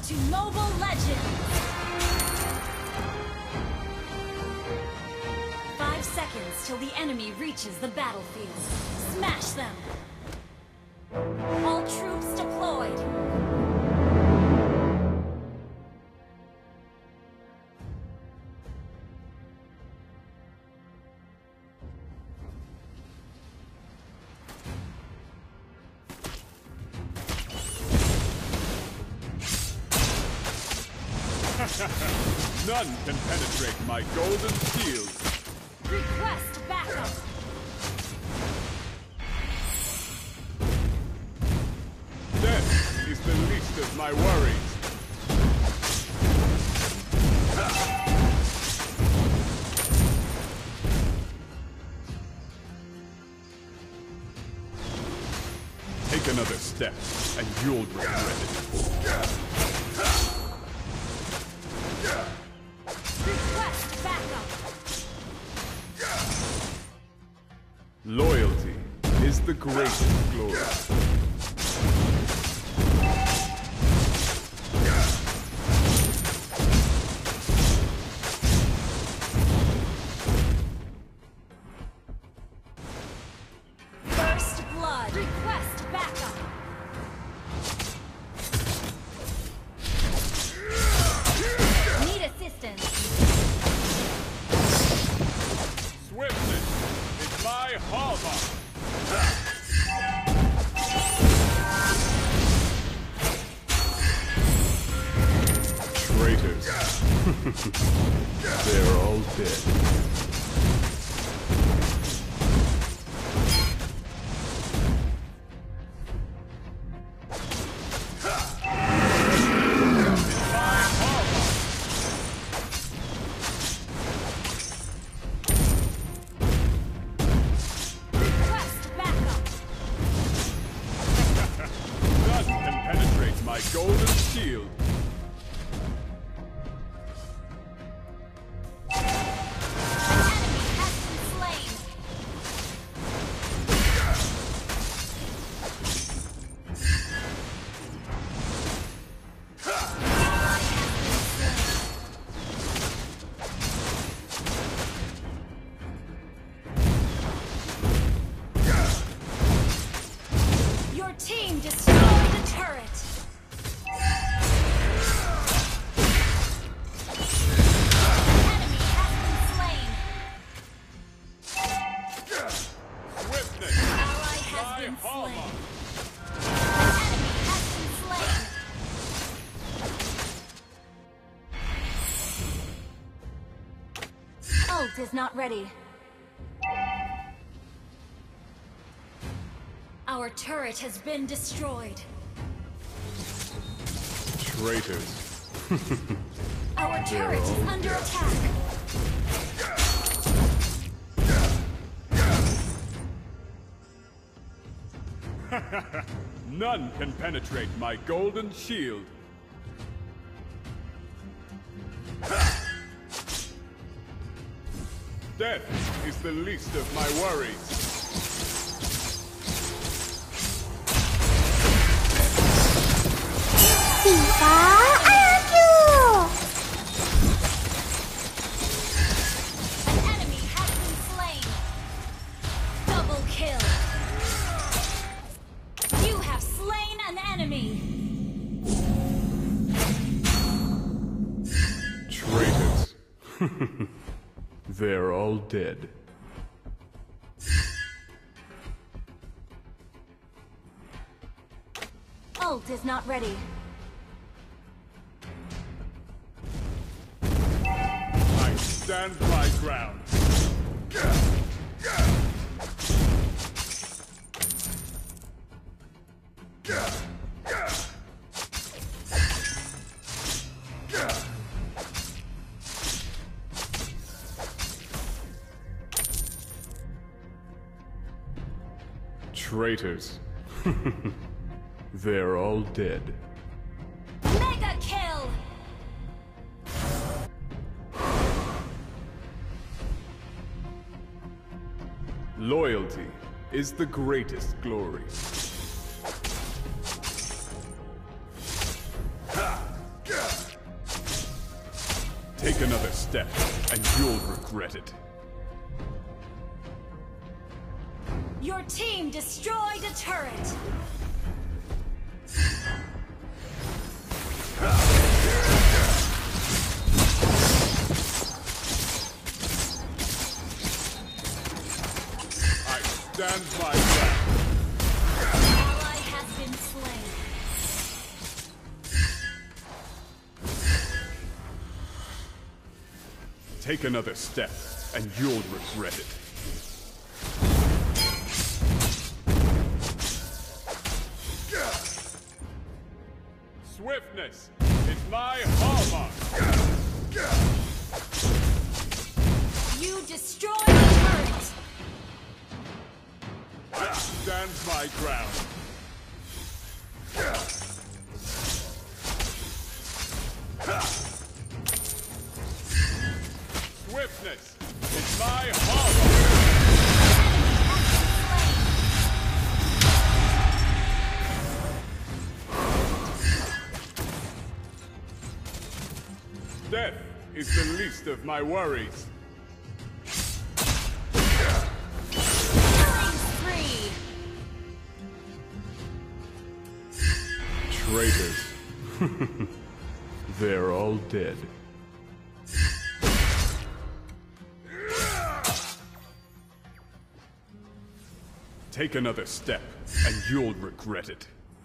to Mobile Legends! 5 seconds till the enemy reaches the battlefield. Smash them! All troops deployed! None can penetrate my golden shield. Request backup! Death is the least of my worries. Take another step, and you'll regret it. Request backup! Loyalty is the greatest glory. First blood! Request backup! Need assistance! Swiftness is my hallmark. Traitors. They're all dead. Request backup! None can penetrate my golden shield. An enemy has been slain! Your team destroyed the turret! Enemy has been slain! Swiftness. Ally has My been hallmark. slain! An enemy has been slain! Ult is not ready. Our turret has been destroyed. Traitors. Our turret is under attack. None can penetrate my golden shield. Death is the least of my worries. An enemy has been slain. Double kill. You have slain an enemy. Traitors. They're all dead. Ult is not ready. I stand my ground. Traitors. They're all dead. Mega kill! Loyalty is the greatest glory. Take another step, and you'll regret it. Your team destroyed a turret. I stand my ground. Ally has been slain. Take another step, and you'll regret it. Swiftness is my hallmark. You destroyed a turret. I stand my ground. Swiftness is my hallmark. Death is the least of my worries. Killing spree. Traitors. They're all dead. Take another step, and you'll regret it.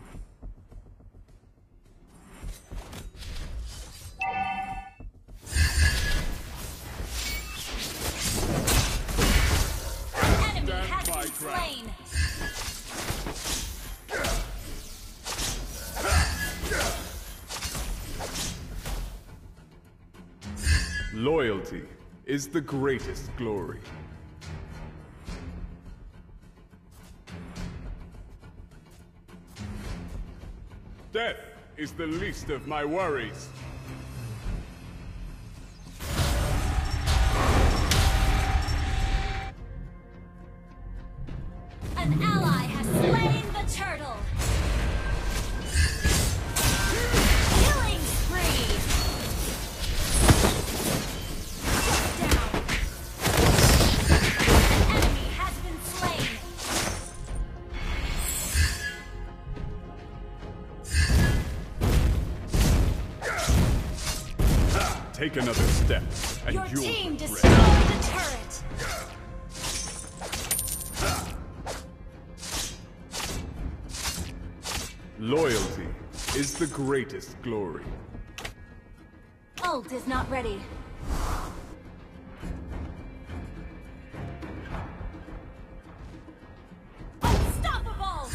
Enemy has been slain. Loyalty is the greatest glory. Death is the least of my worries. An ally has slain the turtle. Killing spree. Shut down. An enemy has been slain. Take another step, and Your you'll team regret destroyed it. the turret. Loyalty is the greatest glory. Ult is not ready. Unstoppable!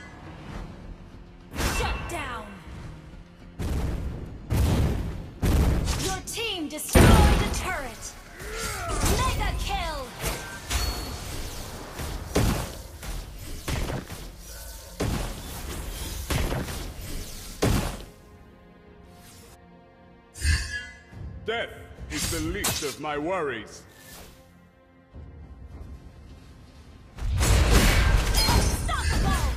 Shut down! Your team destroyed the turret! Mega kill! Death is the least of my worries. Unstoppable!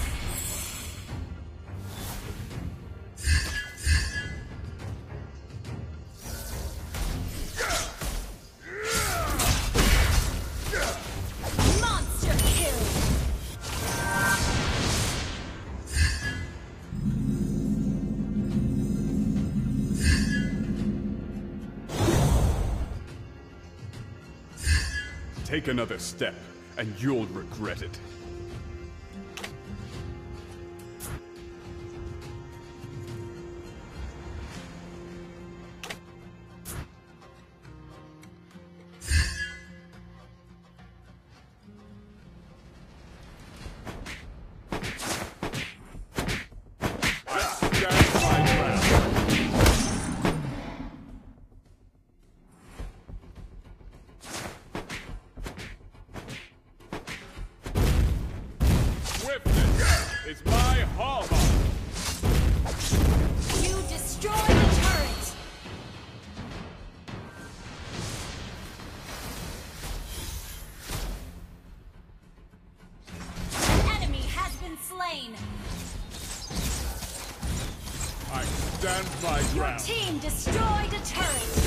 Monster kill! Take another step, and you'll regret it. I stand my ground. Swiftness is my hallmark. You destroyed the turret! An enemy has been slain! I stand my Your ground. team destroyed a turret!